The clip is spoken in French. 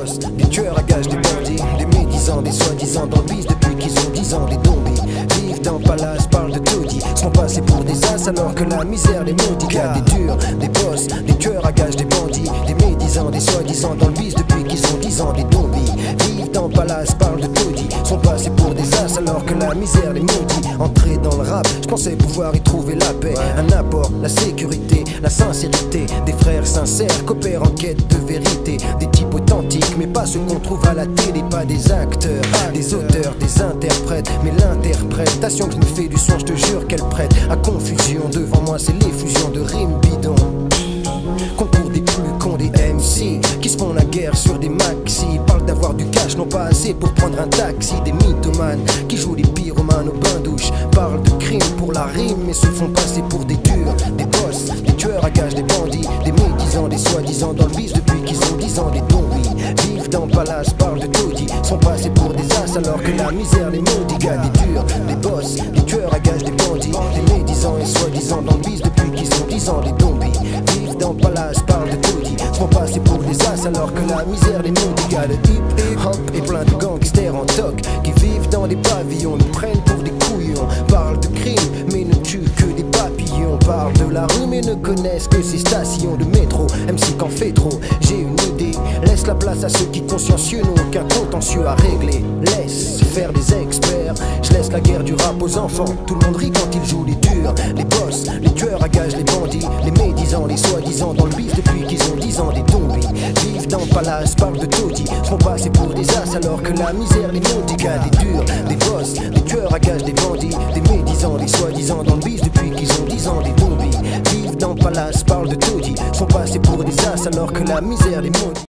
boss, des tueurs à gages, des bandits, des médisants, des soi-disant dans le bise depuis qu'ils ont 10 ans, des zombies vivent dans le palace, parlent de taudis, sont passés pour des as alors que la misère les maudit. Y'a des durs, des boss, des tueurs à gages, des bandits, des médisants, des soi-disant dans le bise depuis qu'ils ont 10 ans, des zombies vivent dans le palace, parlent de taudis, sont passés pour des as alors que la misère les maudit. Entrer dans le rap, je pensais pouvoir y trouver la paix, un apport, la sécurité, la sincérité, des frères sincères coopèrent en quête de vérité, des types authentiques mais pas ceux qu'on trouve à la télé, pas des acteurs, des auteurs, des interprètes, mais l'interprétation que je me fais du son, je te jure qu'elle prête à confusion. Devant moi c'est l'effusion de rimes bidons, concours des plus cons des MC qui se font la guerre sur des maxi, parlent d'avoir du cash, non pas assez pour prendre un taxi, des mythomanes qui jouent des pyromanes au bain douche, parlent de crime pour la rime mais se font passer pour des durs, des boss, des tueurs à gages, des bandits, des médisants, des soi-disant dans le bise depuis qu'ils ont 10 ans, des zombies vivent dans le palace, parlent de taudis, sont passés pour des as alors que la misère les maudit. Gars, des durs, des boss, des tueurs à gages, des bandits, des médisants et soi-disant dans le bise depuis qu'ils ont 10 ans, des zombies vivent dans le palace, parlent de taudis, sont passés pour des as alors que la misère les maudit. Gars, le hip-hop et plein de gangsters en toc qui vivent dans des pavillons, nous prennent pour des couillons, parlent de crime mais ne tuent que des papillons, parlent de la rue mais ne connaissent que ces stations de métro. MC qu'en fait trop, j'ai une idée, laisse la place à ceux qui consciencieux n'ont aucun contentieux à régler, laisse faire des experts, je laisse la guerre du rap aux enfants, tout le monde rit quand ils jouent les durs, les boss, les tueurs à gages, les bandits, les médisants, les soi-disant dans le bif depuis qu'ils ont 10 ans, des zombies vivent dans le palace, parlent de taudis, sont passés pour des as alors que la misère les maudit. Gars, des durs, des boss, des tueurs à gages, des bandits, des médisants, les soi-disant dans le bif depuis qu'ils ont 10 ans, des zombies vivent dans le palace, parlent de taudis, sont passés pour des as alors que la misère les maudit.